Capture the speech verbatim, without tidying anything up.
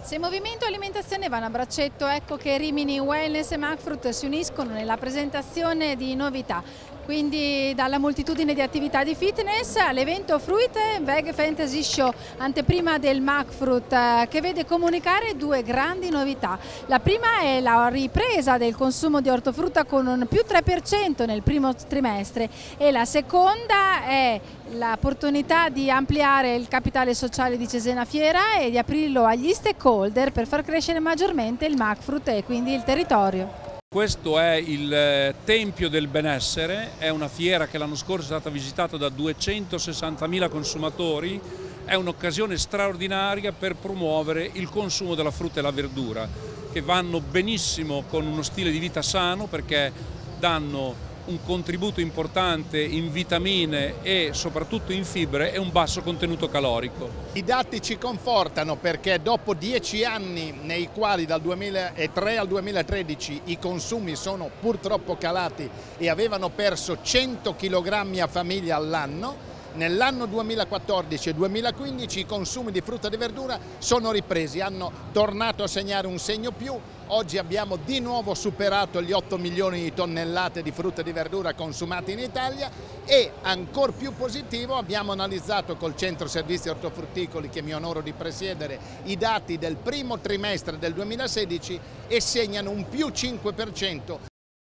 Se movimento e alimentazione vanno a braccetto, ecco che Rimini Wellness e Macfrut si uniscono nella presentazione di novità. Quindi dalla moltitudine di attività di fitness all'evento Fruit Veg Fantasy Show, anteprima del Macfrut, eh, che vede comunicare due grandi novità. La prima è la ripresa del consumo di ortofrutta con un più tre per cento nel primo trimestre e la seconda è l'opportunità di ampliare il capitale sociale di Cesena Fiera e di aprirlo agli stakeholder per far crescere maggiormente il Macfrut e quindi il territorio. Questo è il Tempio del Benessere, è una fiera che l'anno scorso è stata visitata da duecentosessantamila consumatori, è un'occasione straordinaria per promuovere il consumo della frutta e la verdura, che vanno benissimo con uno stile di vita sano perché danno un contributo importante in vitamine e soprattutto in fibre e un basso contenuto calorico. I dati ci confortano perché dopo dieci anni nei quali dal duemilatré al duemilatredici i consumi sono purtroppo calati e avevano perso cento chilogrammi a famiglia all'anno, nell'anno duemilaquattordici e duemilaquindici i consumi di frutta e verdura sono ripresi, hanno tornato a segnare un segno più. Oggi abbiamo di nuovo superato gli otto milioni di tonnellate di frutta e di verdura consumate in Italia e, ancor più positivo, abbiamo analizzato col Centro Servizi Ortofrutticoli, che mi onoro di presiedere, i dati del primo trimestre del duemilasedici e segnano un più cinque per cento